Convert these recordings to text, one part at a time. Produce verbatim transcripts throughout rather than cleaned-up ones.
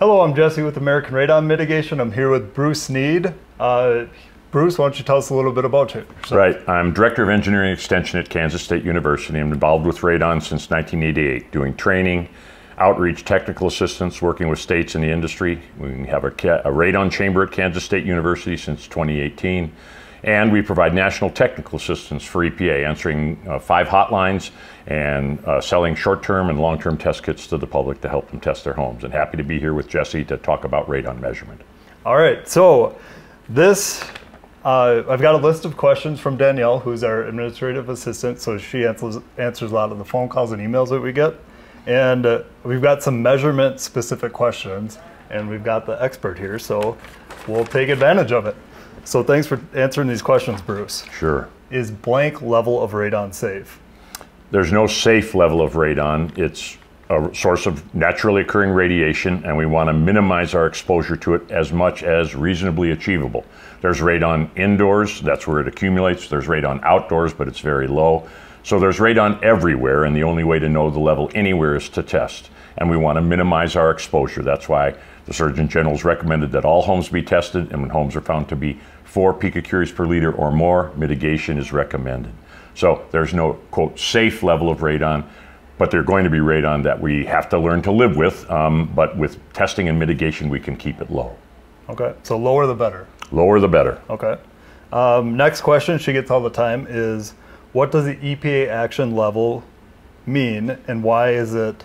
Hello, I'm Jesse with American Radon Mitigation. I'm here with Bruce Snead. Uh, Bruce, why don't you tell us a little bit about yourself? Right. I'm Director of Engineering Extension at Kansas State University. I'm involved with radon since nineteen eighty-eight, doing training, outreach, technical assistance, working with states in the industry. We have a, a radon chamber at Kansas State University since twenty eighteen. And we provide national technical assistance for E P A, answering uh, five hotlines and uh, selling short-term and long-term test kits to the public to help them test their homes. And happy to be here with Jesse to talk about radon measurement. All right, so this, uh, I've got a list of questions from Danielle, who's our administrative assistant, so she answers, answers a lot of the phone calls and emails that we get. And uh, we've got some measurement-specific questions, and we've got the expert here, so we'll take advantage of it. So thanks for answering these questions, Bruce. Sure. Is blank level of radon safe? There's no safe level of radon. It's a source of naturally occurring radiation, and we want to minimize our exposure to it as much as reasonably achievable. There's radon indoors, that's where it accumulates. There's radon outdoors, but it's very low. So there's radon everywhere, and the only way to know the level anywhere is to test. And we want to minimize our exposure. That's why the Surgeon General's recommended that all homes be tested, and when homes are found to be four picocuries per liter or more, mitigation is recommended. So there's no, quote, safe level of radon, but they're going to be radon that we have to learn to live with, um, but with testing and mitigation, we can keep it low. Okay, so lower the better. Lower the better. Okay. Um, next question she gets all the time is, what does the E P A action level mean, and why is it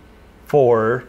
four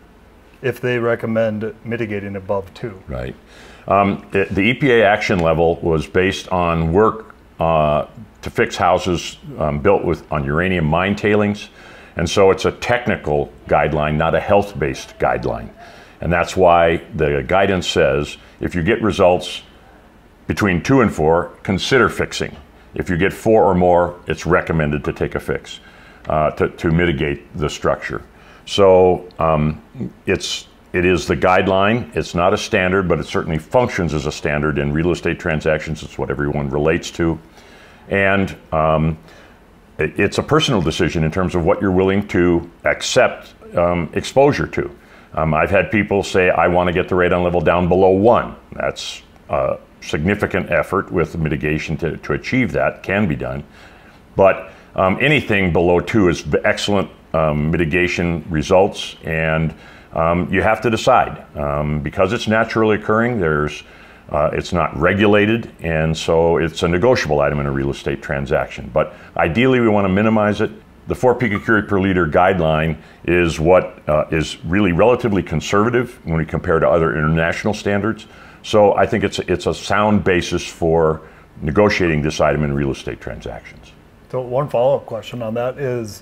if they recommend mitigating above two? Right. Um, it, the E P A action level was based on work uh, to fix houses um, built with on uranium mine tailings, and so it's a technical guideline, not a health-based guideline. And that's why the guidance says if you get results between two and four, consider fixing. If you get four or more, it's recommended to take a fix uh, to, to mitigate the structure. So um, it's, it is the guideline. It's not a standard, but it certainly functions as a standard in real estate transactions. It's what everyone relates to. And um, it, it's a personal decision in terms of what you're willing to accept um, exposure to. Um, I've had people say, I want to get the radon level down below one. That's uh, significant effort with mitigation to, to achieve that, can be done. But um, anything below two is excellent um, mitigation results, and um, you have to decide. Um, because it's naturally occurring, there's, uh, it's not regulated, and so it's a negotiable item in a real estate transaction. But ideally, we want to minimize it. The four picocurie per liter guideline is what uh, is really relatively conservative when we compare to other international standards. So I think it's a, it's a sound basis for negotiating this item in real estate transactions. So one follow-up question on that is,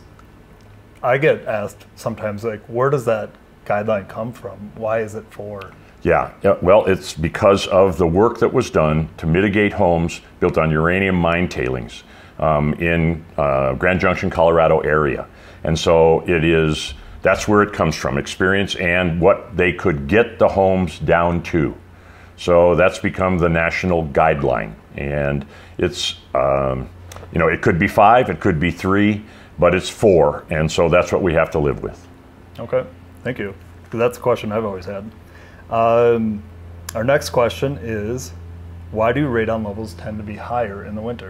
I get asked sometimes, like, where does that guideline come from? Why is it four? Yeah, yeah, well, it's because of the work that was done to mitigate homes built on uranium mine tailings um, in uh, Grand Junction, Colorado area. And so it is, that's where it comes from, experience and what they could get the homes down to. So that's become the national guideline, and it's, um, you know, it could be five, it could be three, but it's four, and so that's what we have to live with. Okay, thank you. That's a question I've always had. Um, our next question is, why do radon levels tend to be higher in the winter?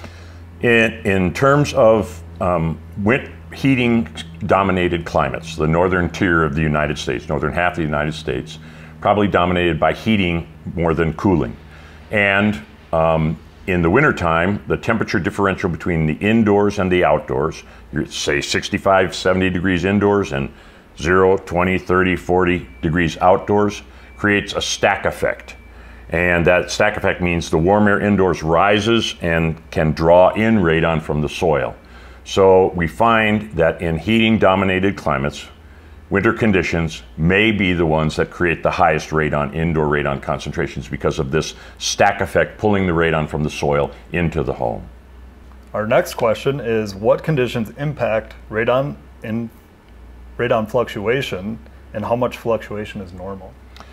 In, in terms of um, wind, heating-dominated climates, the northern tier of the United States, northern half of the United States, probably dominated by heating more than cooling. And um, in the wintertime, the temperature differential between the indoors and the outdoors, you say sixty-five, seventy degrees indoors and zero, twenty, thirty, forty degrees outdoors, creates a stack effect. And that stack effect means the warm air indoors rises and can draw in radon from the soil. So we find that in heating-dominated climates, winter conditions may be the ones that create the highest radon, indoor radon concentrations, because of this stack effect pulling the radon from the soil into the home. Our next question is, what conditions impact radon in radon fluctuation, and how much fluctuation is normal?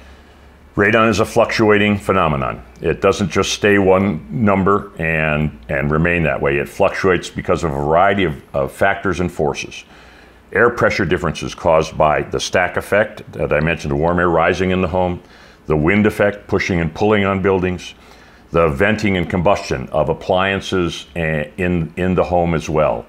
Radon is a fluctuating phenomenon. It doesn't just stay one number and, and remain that way. It fluctuates because of a variety of, of factors and forces. air pressure differences caused by the stack effect that I mentioned, the warm air rising in the home, the wind effect pushing and pulling on buildings, the venting and combustion of appliances in, in the home as well,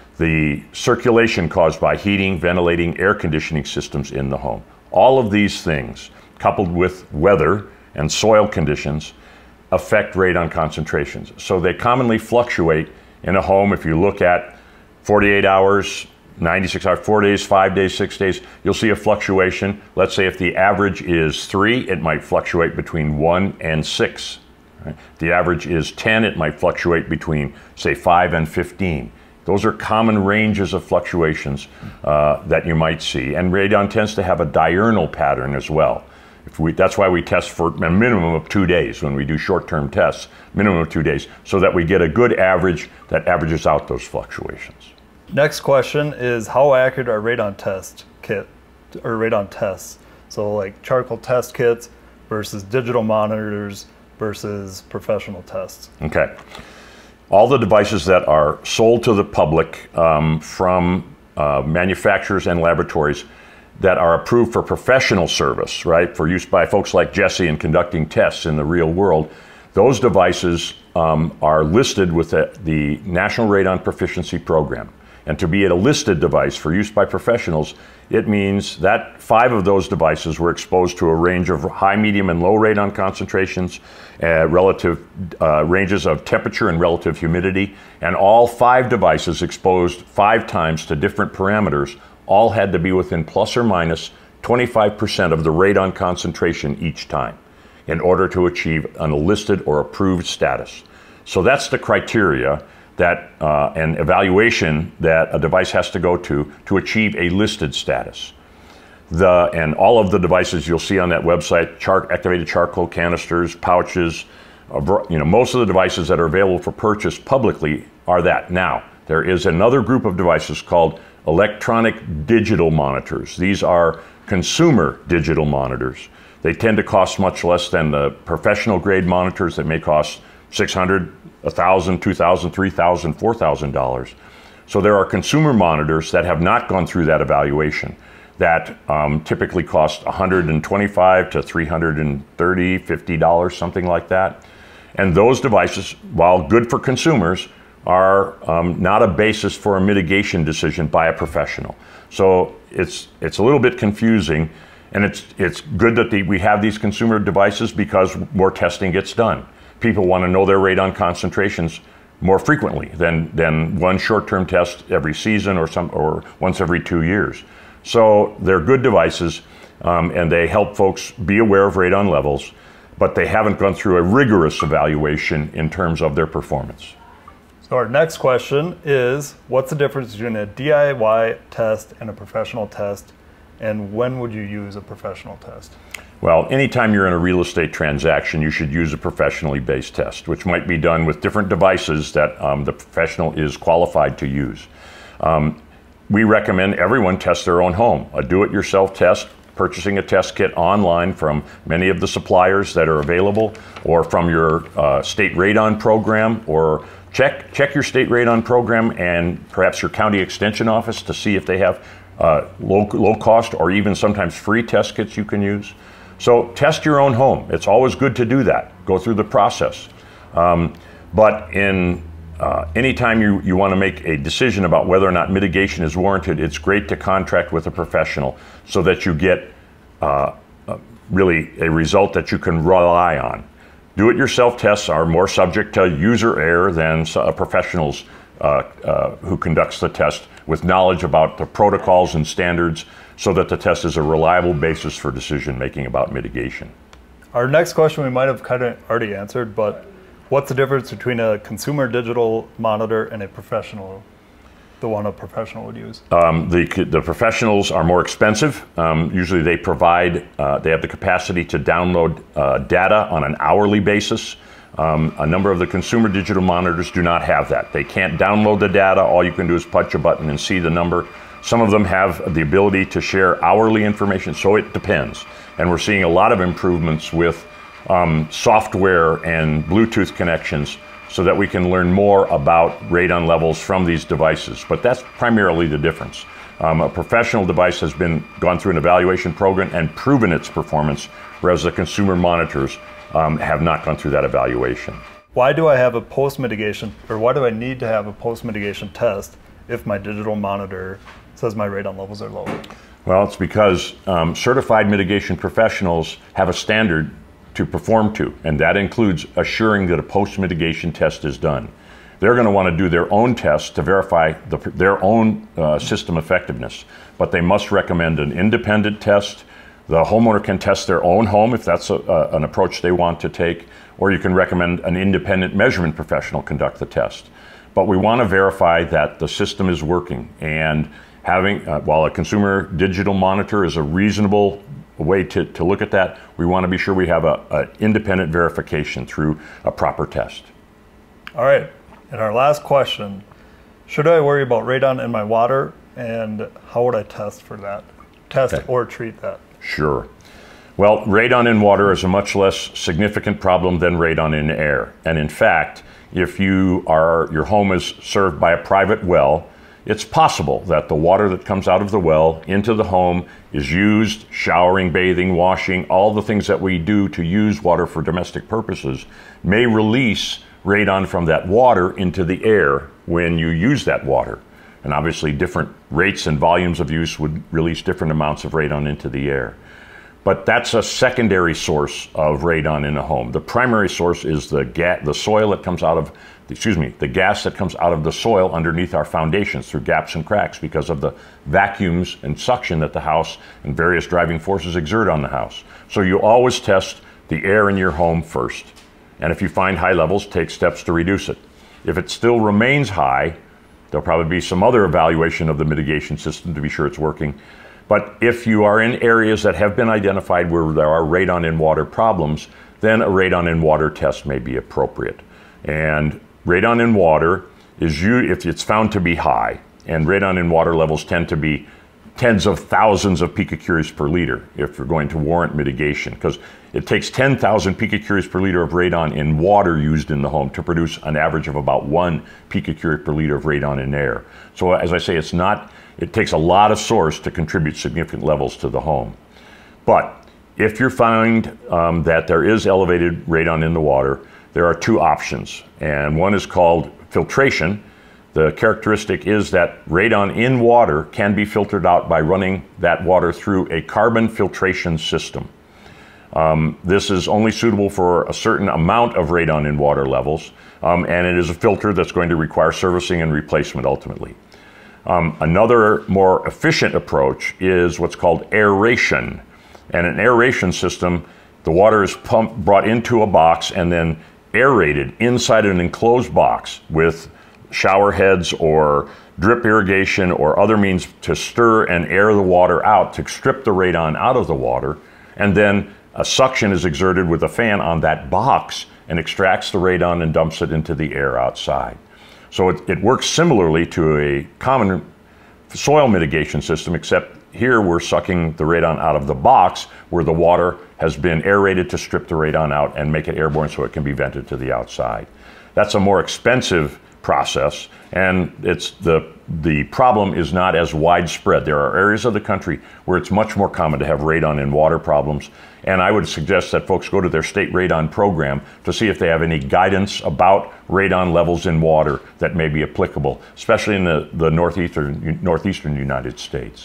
the circulation caused by heating, ventilating, air conditioning systems in the home. All of these things, coupled with weather and soil conditions, affect radon concentrations. So they commonly fluctuate in a home. If you look at forty-eight hours, ninety-six hours, four days, five days, six days, you'll see a fluctuation. Let's say if the average is three, it might fluctuate between one and six. Right? If the average is ten, it might fluctuate between, say, five and fifteen. Those are common ranges of fluctuations uh, that you might see. And radon tends to have a diurnal pattern as well. If we, that's why we test for a minimum of two days when we do short-term tests, minimum of two days, so that we get a good average that averages out those fluctuations. Next question is, how accurate are radon test kit or radon tests? So like charcoal test kits versus digital monitors versus professional tests. Okay. All the devices that are sold to the public um, from uh, manufacturers and laboratories that are approved for professional service, right, for use by folks like Jesse in conducting tests in the real world, those devices um, are listed with the, the National Radon Proficiency Program. And to be at a listed device for use by professionals, it means that five of those devices were exposed to a range of high, medium, and low radon concentrations, uh, relative uh, ranges of temperature and relative humidity, and all five devices exposed five times to different parameters all had to be within plus or minus twenty-five percent of the radon concentration each time in order to achieve an enlisted or approved status. So that's the criteria that uh, an evaluation that a device has to go to to achieve a listed status. The, and all of the devices you'll see on that website, char activated charcoal canisters, pouches, uh, you know, most of the devices that are available for purchase publicly are that. Now, there is another group of devices called electronic digital monitors. These are consumer digital monitors. They tend to cost much less than the professional grade monitors that may cost six hundred dollars, one thousand dollars, two thousand dollars, three thousand dollars, four thousand dollars. So there are consumer monitors that have not gone through that evaluation that um, typically cost one hundred twenty-five dollars to three hundred thirty dollars, fifty dollars, something like that. And those devices, while good for consumers, are um, not a basis for a mitigation decision by a professional. So it's, it's a little bit confusing, and it's, it's good that the, we have these consumer devices because more testing gets done. People want to know their radon concentrations more frequently than, than one short-term test every season or, some, or once every two years. So they're good devices, um, and they help folks be aware of radon levels, but they haven't gone through a rigorous evaluation in terms of their performance. So our next question is, what's the difference between a D I Y test and a professional test, and when would you use a professional test? Well, anytime you're in a real estate transaction, you should use a professionally based test, which might be done with different devices that um, the professional is qualified to use. Um, we recommend everyone test their own home. A do-it-yourself test, purchasing a test kit online from many of the suppliers that are available, or from your uh, state radon program, or check, check your state radon program and perhaps your county extension office to see if they have uh, low, low cost or even sometimes free test kits you can use. So test your own home. It's always good to do that. Go through the process. Um, but in uh, anytime you, you want to make a decision about whether or not mitigation is warranted, it's great to contract with a professional so that you get uh, uh, really a result that you can rely on. Do-it-yourself tests are more subject to user error than uh, professionals uh, uh, who conducts the test with knowledge about the protocols and standards, so that the test is a reliable basis for decision making about mitigation. Our next question we might have kind of already answered, but what's the difference between a consumer digital monitor and a professional, the one a professional would use? Um, the, the professionals are more expensive. Um, usually they provide, uh, they have the capacity to download uh, data on an hourly basis. Um, a number of the consumer digital monitors do not have that. They can't download the data. All you can do is punch a button and see the number. Some of them have the ability to share hourly information, so it depends. And we're seeing a lot of improvements with um, software and Bluetooth connections so that we can learn more about radon levels from these devices. But that's primarily the difference. Um, a professional device has been gone through an evaluation program and proven its performance, whereas the consumer monitors um, have not gone through that evaluation. Why do I have a post-mitigation, or why do I need to have a post-mitigation test if my digital monitor says my radon levels are low? Well, it's because um, certified mitigation professionals have a standard to perform to, and that includes assuring that a post-mitigation test is done. They're going to want to do their own tests to verify the, their own uh, system effectiveness, but they must recommend an independent test. The homeowner can test their own home if that's a, uh, an approach they want to take, or you can recommend an independent measurement professional conduct the test. But we want to verify that the system is working, and having, uh, while a consumer digital monitor is a reasonable way to, to look at that, we want to be sure we have an independent verification through a proper test. All right, and our last question, should I worry about radon in my water, and how would I test for that? Test okay. or treat that? Sure. Well, radon in water is a much less significant problem than radon in air. And in fact, if you are, your home is served by a private well, it's possible that the water that comes out of the well into the home is used, showering, bathing, washing, all the things that we do to use water for domestic purposes may release radon from that water into the air when you use that water. And obviously different rates and volumes of use would release different amounts of radon into the air. But that's a secondary source of radon in a home. The primary source is the ga the soil that comes out of, excuse me, the gas that comes out of the soil underneath our foundations through gaps and cracks because of the vacuums and suction that the house and various driving forces exert on the house. So you always test the air in your home first. And if you find high levels, take steps to reduce it. If it still remains high, there'll probably be some other evaluation of the mitigation system to be sure it's working. But if you are in areas that have been identified where there are radon in water problems, then a radon in water test may be appropriate. And radon in water is, if it's found to be high, and radon in water levels tend to be tens of thousands of picocuries per liter if you're going to warrant mitigation, because it takes ten thousand picocuries per liter of radon in water used in the home to produce an average of about one picocurie per liter of radon in air. So as I say, it's not, it takes a lot of source to contribute significant levels to the home. But if you find um, that there is elevated radon in the water, there are two options, and one is called filtration. The characteristic is that radon in water can be filtered out by running that water through a carbon filtration system. Um, this is only suitable for a certain amount of radon in water levels, um, and it is a filter that's going to require servicing and replacement ultimately. Um, another more efficient approach is what's called aeration. And an aeration system, the water is pumped, brought into a box and then aerated inside an enclosed box with shower heads or drip irrigation or other means to stir and air the water out to strip the radon out of the water. And then a suction is exerted with a fan on that box and extracts the radon and dumps it into the air outside. So it, it works similarly to a common soil mitigation system, except here we're sucking the radon out of the box where the water has been aerated to strip the radon out and make it airborne so it can be vented to the outside. That's a more expensive process, and it's the, the problem is not as widespread. There are areas of the country where it's much more common to have radon in water problems, and I would suggest that folks go to their state radon program to see if they have any guidance about radon levels in water that may be applicable, especially in the, the northeastern, northeastern United States.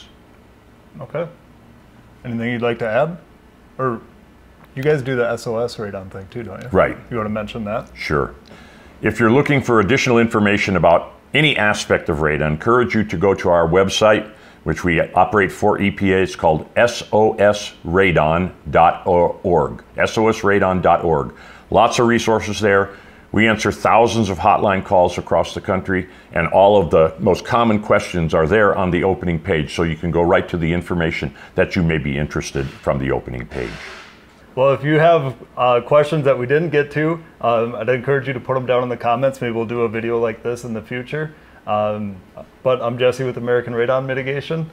Okay. Anything you'd like to add? Or you guys do the S O S radon thing too, don't you? Right. You want to mention that? Sure. If you're looking for additional information about any aspect of radon, I encourage you to go to our website, which we operate for E P A. It's called S O S radon dot org, S O S radon dot org. Lots of resources there. We answer thousands of hotline calls across the country, and all of the most common questions are there on the opening page, so you can go right to the information that you may be interested from the opening page. Well, if you have uh, questions that we didn't get to, um, I'd encourage you to put them down in the comments. Maybe we'll do a video like this in the future. Um, but I'm Jesse with American Radon Mitigation.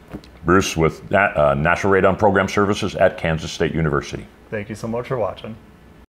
Bruce with uh, National Radon Program Services at Kansas State University. Thank you so much for watching.